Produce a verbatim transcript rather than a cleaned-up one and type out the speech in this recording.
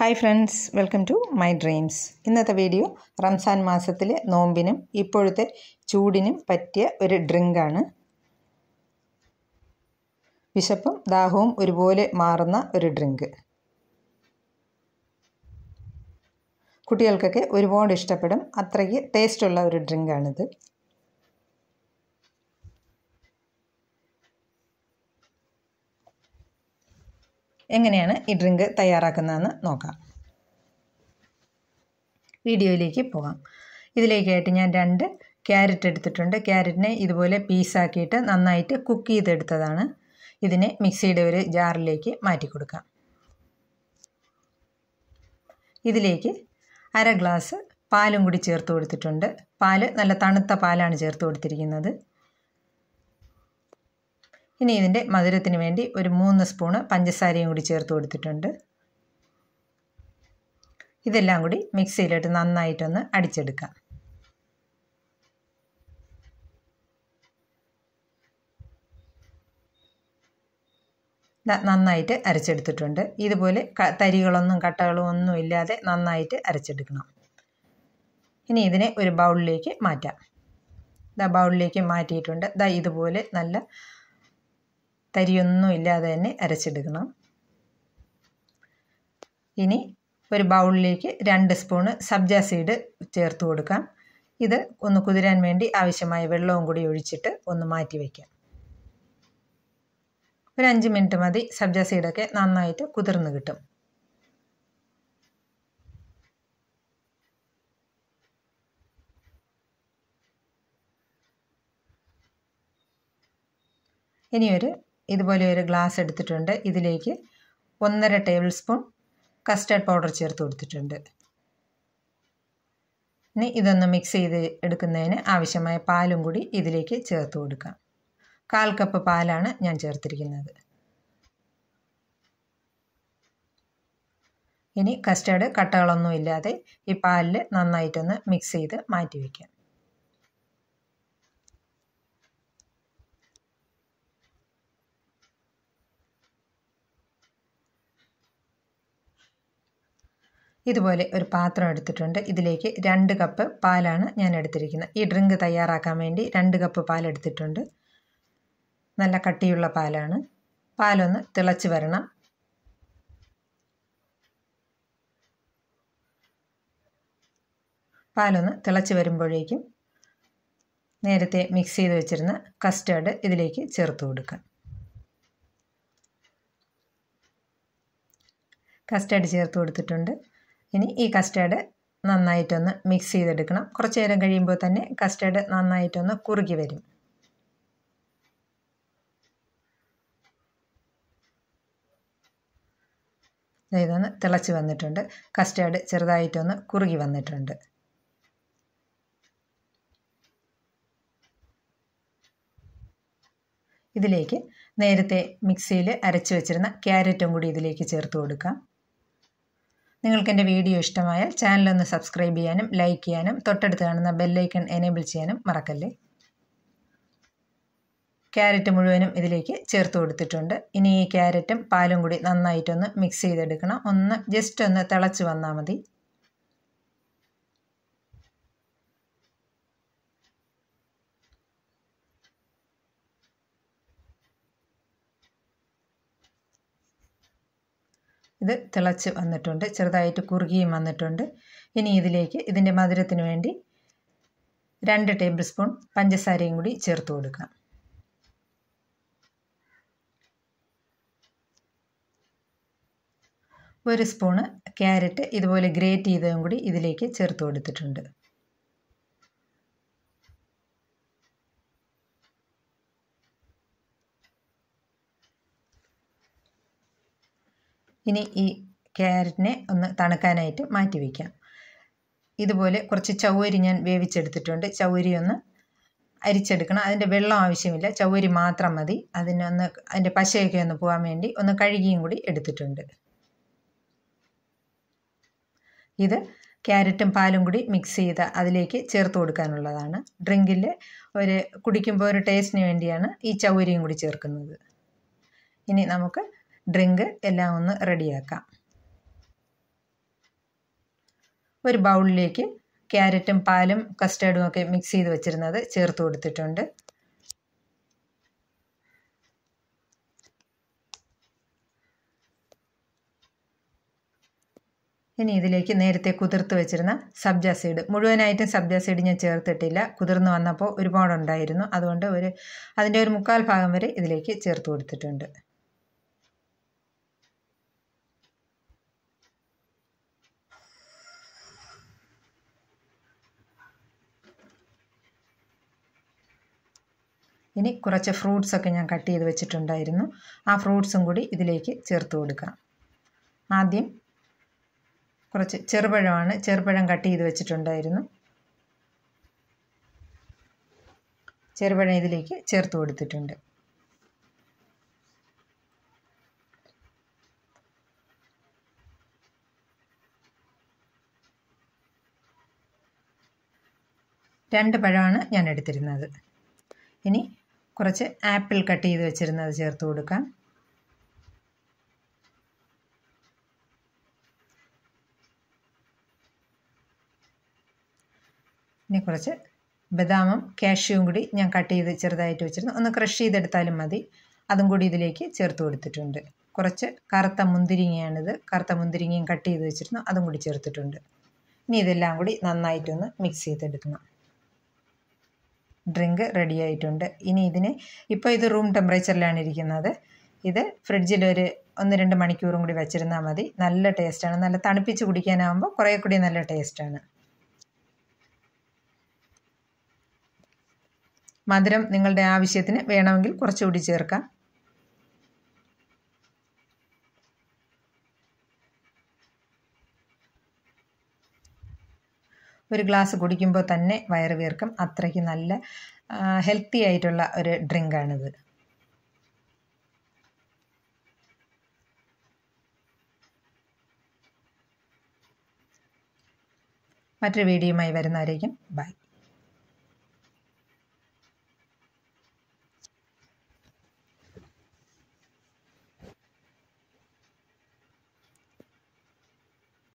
Hi friends, welcome to my dreams. ഇന്നത്തെ video Ramzan മാസത്തിലെ നോമ്പിനും ഇപ്പോഴത്തെ ചൂടിനും പറ്റിയ ഒരു ഡ്രിങ്കാണ്. വിശപ്പും ദാഹവും ഒരുപോലെ മാറുന്ന ഒരു ഡ്രിങ്ക്. കുട്ടികൾക്കൊക്കെ ഒരുപാട് ഇഷ്ടപ്പെടും. അത്രയ്ക്ക് ടേസ്റ്റുള്ള ഒരു ഡ്രിങ്കാണിത്. എങ്ങനെയാണ് ഈ ഡ്രിങ്ക് തയ്യാറാക്കുന്നതെന്ന് നോക്കാം. വീഡിയോയിലേക്ക് പോകാം. ഇതിലേക്കായിട്ട് ഞാൻ രണ്ട് ക്യാരറ്റ് എടുത്തിട്ടുണ്ട്. ക്യാരറ്റിനെ ഇതുപോലെ പീസാക്കിയിട്ട് നന്നായിട്ട് കുക്ക് ചെയ്തെടുത്തതാണ്. ഇതിനെ മിക്സിയുടെ ഒരു ജാറിലേക്ക് മാറ്റി കൊടുക്കാം. ഇതിലേക്ക് അര ഗ്ലാസ് പാലും കൂടി ചേർത്ത് കൊടുത്തിട്ടുണ്ട്. പാല് നല്ല തണുത്ത പാലാണ് ചേർത്ത് കൊടുത്തിരിക്കുന്നത്. ഇനി ഇതിൻ്റെ മധുരത്തിന് വേണ്ടി ഒരു മൂന്ന് സ്പൂണ് പഞ്ചസാരയും കൂടി ചേർത്ത് കൊടുത്തിട്ടുണ്ട്. ഇതെല്ലാം കൂടി മിക്സിയിലിട്ട് നന്നായിട്ടൊന്ന് അടിച്ചെടുക്കാം. നന്നായിട്ട് അരച്ചെടുത്തിട്ടുണ്ട്. ഇതുപോലെ തരികളൊന്നും കട്ടകളും ഒന്നും ഇല്ലാതെ നന്നായിട്ട് അരച്ചെടുക്കണം. ഇനി ഇതിനെ ഒരു ബൗളിലേക്ക് മാറ്റാം. ദാ ബൗളിലേക്ക് മാറ്റിയിട്ടുണ്ട്. ദാ ഇതുപോലെ നല്ല തരിയൊന്നും ഇല്ലാതെ തന്നെ അരച്ചെടുക്കണം. ഇനി ഒരു ബൗളിലേക്ക് രണ്ട് സ്പൂണ് സബ്ജ സീഡ് ചേർത്ത് കൊടുക്കാം. ഇത് ഒന്ന് കുതിരാൻ വേണ്ടി ആവശ്യമായ വെള്ളവും കൂടി ഒഴിച്ചിട്ട് ഒന്ന് മാറ്റി വയ്ക്കാം. ഒരു അഞ്ച് മിനിറ്റ് മതി. സബ്ജ സീഡൊക്കെ നന്നായിട്ട് കുതിർന്ന് കിട്ടും. ഇനിയൊരു ഇതുപോലെ ഒരു ഗ്ലാസ് എടുത്തിട്ടുണ്ട്. ഇതിലേക്ക് ഒന്നര ടേബിൾ സ്പൂൺ കസ്റ്റർഡ് പൗഡർ ചേർത്ത് കൊടുത്തിട്ടുണ്ട്. ഇനി ഇതൊന്ന് മിക്സ് ചെയ്ത് എടുക്കുന്നതിന് ആവശ്യമായ പാലും കൂടി ഇതിലേക്ക് ചേർത്ത് കൊടുക്കാം. കാൽ കപ്പ് പാലാണ് ഞാൻ ചേർത്തിരിക്കുന്നത്. ഇനി കസ്റ്റർഡ് കട്ടകളൊന്നും ഇല്ലാതെ ഈ പാലിൽ നന്നായിട്ടൊന്ന് മിക്സ് ചെയ്ത് മാറ്റി വയ്ക്കാം. ഇതുപോലെ ഒരു പാത്രം എടുത്തിട്ടുണ്ട്. ഇതിലേക്ക് രണ്ട് കപ്പ് പാലാണ് ഞാൻ എടുത്തിരിക്കുന്നത്. ഈ ഡ്രിങ്ക് തയ്യാറാക്കാൻ വേണ്ടി രണ്ട് കപ്പ് പാൽ എടുത്തിട്ടുണ്ട്. നല്ല കട്ടിയുള്ള പാലാണ്. പാലൊന്ന് തിളച്ച് വരണം. പാലൊന്ന് തിളച്ച് വരുമ്പോഴേക്കും നേരത്തെ മിക്സ് ചെയ്ത് വെച്ചിരുന്ന കസ്റ്റർഡ് ഇതിലേക്ക് ചേർത്ത് കൊടുക്കാം. കസ്റ്റർഡ് ചേർത്ത് കൊടുത്തിട്ടുണ്ട്. ഇനി ഈ കസ്റ്റർഡ് നന്നായിട്ടൊന്ന് മിക്സ് ചെയ്തെടുക്കണം. കുറച്ച് നേരം കഴിയുമ്പോൾ തന്നെ കസ്റ്റർഡ് നന്നായിട്ടൊന്ന് കുറുകി വരും. ഇതൊന്ന് തിളച്ച് വന്നിട്ടുണ്ട്. കസ്റ്റർഡ് ചെറുതായിട്ടൊന്ന് കുറുകി വന്നിട്ടുണ്ട്. ഇതിലേക്ക് നേരത്തെ മിക്സിയിൽ അരച്ച് വെച്ചിരുന്ന ക്യാരറ്റും കൂടി ഇതിലേക്ക് ചേർത്ത് കൊടുക്കാം. നിങ്ങൾക്ക് എൻ്റെ വീഡിയോ ഇഷ്ടമായാൽ ചാനലൊന്ന് സബ്സ്ക്രൈബ് ചെയ്യാനും ലൈക്ക് ചെയ്യാനും തൊട്ടടുത്ത് കാണുന്ന ബെല്ലൈക്കൺ എനേബിൾ ചെയ്യാനും മറക്കല്ലേ. ക്യാരറ്റ് മുഴുവനും ഇതിലേക്ക് ചേർത്ത് കൊടുത്തിട്ടുണ്ട്. ഇനി ഈ ക്യാരറ്റും പാലും കൂടി നന്നായിട്ടൊന്ന് മിക്സ് ചെയ്തെടുക്കണം. ഒന്ന് ജസ്റ്റ് ഒന്ന് തിളച്ച് വന്നാൽ മതി. ഇത് തിളച്ച് വന്നിട്ടുണ്ട്. ചെറുതായിട്ട് കുറുകിയും വന്നിട്ടുണ്ട്. ഇനി ഇതിലേക്ക് ഇതിൻ്റെ മധുരത്തിന് വേണ്ടി രണ്ട് ടേബിൾ സ്പൂൺ പഞ്ചസാരയും കൂടി ചേർത്ത് കൊടുക്കാം. ഒരു സ്പൂണ് ക്യാരറ്റ് ഇതുപോലെ ഗ്രേറ്റ് ചെയ്തതും കൂടി ഇതിലേക്ക് ചേർത്ത് കൊടുത്തിട്ടുണ്ട്. ഇനി ഈ ക്യാരറ്റിനെ ഒന്ന് തണുക്കാനായിട്ട് മാറ്റി വയ്ക്കാം. ഇതുപോലെ കുറച്ച് ചവ്വരി ഞാൻ വേവിച്ചെടുത്തിട്ടുണ്ട്. ചവ്വരി ഒന്ന് അരിച്ചെടുക്കണം. അതിൻ്റെ വെള്ളം ആവശ്യമില്ല, ചവ്വരി മാത്രം മതി. അതിനൊന്ന് അതിൻ്റെ പശയൊക്കെ ഒന്ന് പോകാൻ വേണ്ടി ഒന്ന് കഴുകിയും കൂടി എടുത്തിട്ടുണ്ട്. ഇത് ക്യാരറ്റും പാലും കൂടി മിക്സ് ചെയ്ത് അതിലേക്ക് ചേർത്ത് കൊടുക്കാനുള്ളതാണ്. ഡ്രിങ്കിൽ ഒരു കുടിക്കുമ്പോൾ ഒരു ടേസ്റ്റിന് വേണ്ടിയാണ് ഈ ചവ്വരിയും കൂടി ചേർക്കുന്നത്. ഇനി നമുക്ക് ഡ്രിങ്ക് എല്ലാം ഒന്ന് റെഡിയാക്കാം. ഒരു ബൗളിലേക്ക് ക്യാരറ്റും പാലും കസ്റ്റേർഡും ഒക്കെ മിക്സ് ചെയ്ത് വെച്ചിരുന്നത് ചേർത്ത് കൊടുത്തിട്ടുണ്ട്. ഇനി ഇതിലേക്ക് നേരത്തെ കുതിർത്ത് വെച്ചിരുന്ന സബ്ജ സീഡ്, മുഴുവനായിട്ടും സബ്ജ സീഡ് ഞാൻ ചേർത്തിട്ടില്ല, കുതിർന്ന് വന്നപ്പോൾ ഒരുപാടുണ്ടായിരുന്നു, അതുകൊണ്ട് ഒരു അതിൻ്റെ ഒരു മുക്കാൽ ഭാഗം വരെ ഇതിലേക്ക് ചേർത്ത് കൊടുത്തിട്ടുണ്ട്. ഇനി കുറച്ച് ഫ്രൂട്ട്സ് ഒക്കെ ഞാൻ കട്ട് ചെയ്ത് വെച്ചിട്ടുണ്ടായിരുന്നു, ആ ഫ്രൂട്ട്സും കൂടി ഇതിലേക്ക് ചേർത്ത് കൊടുക്കാം. ആദ്യം കുറച്ച് ചെറുപഴമാണ്, ചെറുപഴം കട്ട് ചെയ്ത് വെച്ചിട്ടുണ്ടായിരുന്നു, ചെറുപഴം ഇതിലേക്ക് ചേർത്ത് കൊടുത്തിട്ടുണ്ട്. രണ്ട് പഴമാണ് ഞാൻ എടുത്തിരുന്നത്. ഇനി കുറച്ച് ആപ്പിൾ കട്ട് ചെയ്ത് വെച്ചിരുന്നത് ചേർത്ത് കൊടുക്കാം. ഇനി കുറച്ച് ബദാമും കാഷ്യൂവും കൂടി ഞാൻ കട്ട് ചെയ്ത് ചെറുതായിട്ട് വെച്ചിരുന്നു, ഒന്ന് ക്രഷ് ചെയ്തെടുത്താലും മതി, അതും കൂടി ഇതിലേക്ക് ചേർത്ത് കൊടുത്തിട്ടുണ്ട്. കുറച്ച് കറുത്ത മുന്തിരിങ്ങയാണിത്, കറുത്ത മുന്തിരിങ്ങയും കട്ട് ചെയ്ത് വെച്ചിരുന്നു, അതും കൂടി ചേർത്തിട്ടുണ്ട്. ഇനി ഇതെല്ലാം കൂടി നന്നായിട്ടൊന്ന് മിക്സ് ചെയ്തെടുക്കണം. ഡ്രിങ്ക് റെഡി ആയിട്ടുണ്ട്. ഇനി ഇതിന് ഇപ്പോൾ ഇത് റൂം ടെമ്പറേച്ചറിലാണ് ഇരിക്കുന്നത്, ഇത് ഫ്രിഡ്ജിൽ ഒരു ഒന്ന് രണ്ട് മണിക്കൂറും കൂടി വെച്ചിരുന്നാൽ മതി. നല്ല ടേസ്റ്റാണ്, നല്ല തണുപ്പിച്ച് കുടിക്കാനാകുമ്പോൾ കുറേ കൂടി നല്ല ടേസ്റ്റാണ്. മധുരം നിങ്ങളുടെ ആവശ്യത്തിന് വേണമെങ്കിൽ കുറച്ചുകൂടി ചേർക്കാം. ഒരു ഗ്ലാസ് കുടിക്കുമ്പോൾ തന്നെ വയറ് വീർക്കും, അത്രയ്ക്ക് നല്ല ഹെൽത്തി ആയിട്ടുള്ള ഒരു ഡ്രിങ്കാണിത്. മറ്റൊരു വീഡിയോയുമായി വരുന്നവരേക്കും ബൈ.